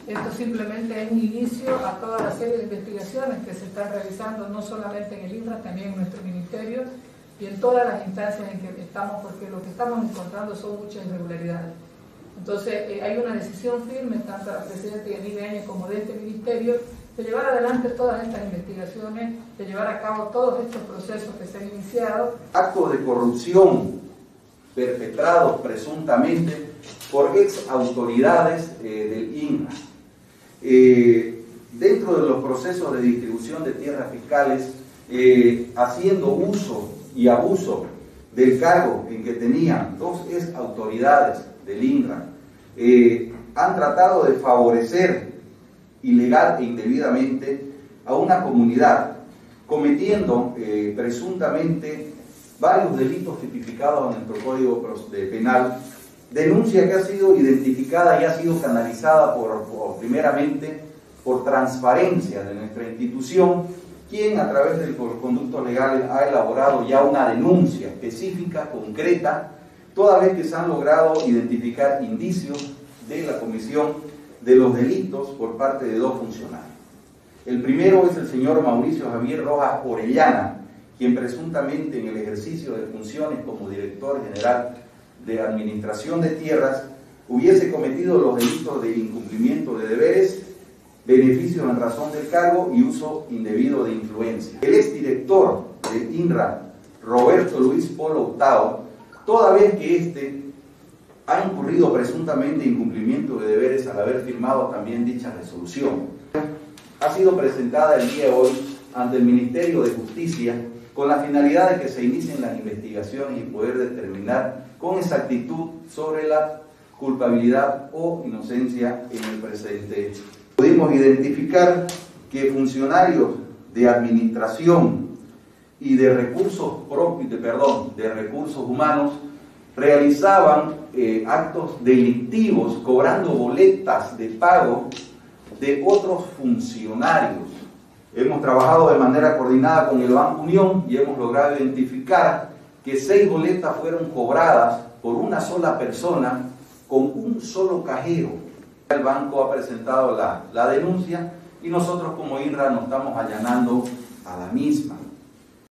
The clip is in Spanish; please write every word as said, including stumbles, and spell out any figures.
Esto simplemente es un inicio a toda la serie de investigaciones que se están realizando, no solamente en el INRA, también en nuestro ministerio y en todas las instancias en que estamos, porque lo que estamos encontrando son muchas irregularidades. Entonces, eh, hay una decisión firme, tanto de la presidenta Yanine Áñez como de este ministerio, de llevar adelante todas estas investigaciones, de llevar a cabo todos estos procesos que se han iniciado. Actos de corrupción perpetrados presuntamente por ex autoridades eh, del INRA. Eh, dentro de los procesos de distribución de tierras fiscales, eh, haciendo uso y abuso del cargo en que tenían dos ex autoridades del INRA, eh, han tratado de favorecer ilegal e indebidamente a una comunidad, cometiendo eh, presuntamente varios delitos tipificados en nuestro Código Penal, denuncia que ha sido identificada y ha sido canalizada por, por primeramente por Transparencia de nuestra institución, quien a través de los conductos legales ha elaborado ya una denuncia específica, concreta, toda vez que se han logrado identificar indicios de la comisión de los delitos por parte de dos funcionarios. El primero es el señor Mauricio Javier Rojas Orellana, quien presuntamente en el ejercicio de funciones como director general de Administración de Tierras hubiese cometido los delitos de incumplimiento de deberes, beneficio en razón del cargo y uso indebido de influencia. El exdirector de INRA, Roberto Luis Polo Hurtado, toda vez que éste ha incurrido presuntamente en incumplimiento de deberes al haber firmado también dicha resolución, ha sido presentada el día de hoy ante el Ministerio de Justicia con la finalidad de que se inicien las investigaciones y poder determinar con exactitud sobre la culpabilidad o inocencia en el presente hecho. Pudimos identificar que funcionarios de administración y de recursos propios, de, perdón, de recursos humanos realizaban eh, actos delictivos cobrando boletas de pago de otros funcionarios. Hemos trabajado de manera coordinada con el Banco Unión y hemos logrado identificar que seis boletas fueron cobradas por una sola persona con un solo cajero. El banco ha presentado la, la denuncia y nosotros como INRA nos estamos allanando a la misma.